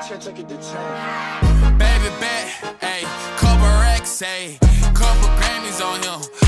Baby bet, ayy, couple racks, ayy, couple Grammys on him.